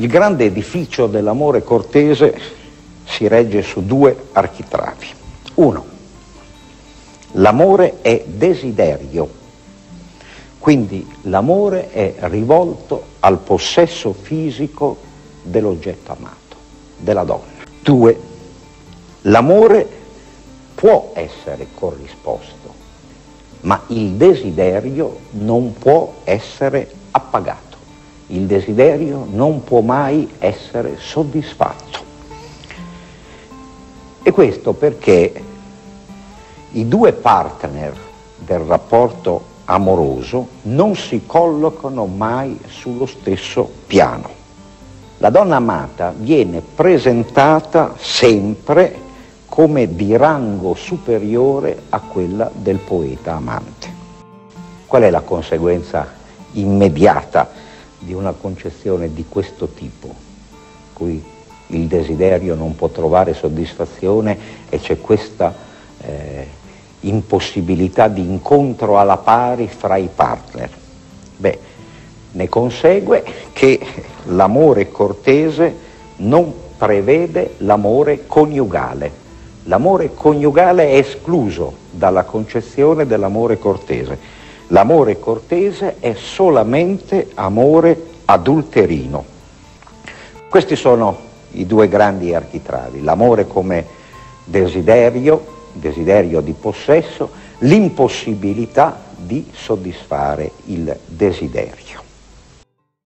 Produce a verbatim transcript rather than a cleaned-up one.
Il grande edificio dell'amore cortese si regge su due architravi. Uno, l'amore è desiderio, quindi l'amore è rivolto al possesso fisico dell'oggetto amato, della donna. Due, l'amore può essere corrisposto, ma il desiderio non può essere appagato. Il desiderio non può mai essere soddisfatto. E questo perché i due partner del rapporto amoroso non si collocano mai sullo stesso piano. La donna amata viene presentata sempre come di rango superiore a quella del poeta amante. Qual è la conseguenza immediata di una concezione di questo tipo, cui il desiderio non può trovare soddisfazione e c'è questa eh, impossibilità di incontro alla pari fra i partner? Beh, ne consegue che l'amore cortese non prevede l'amore coniugale. L'amore coniugale è escluso dalla concezione dell'amore cortese. L'amore cortese è solamente amore adulterino. Questi sono i due grandi architravi: l'amore come desiderio, desiderio di possesso, l'impossibilità di soddisfare il desiderio.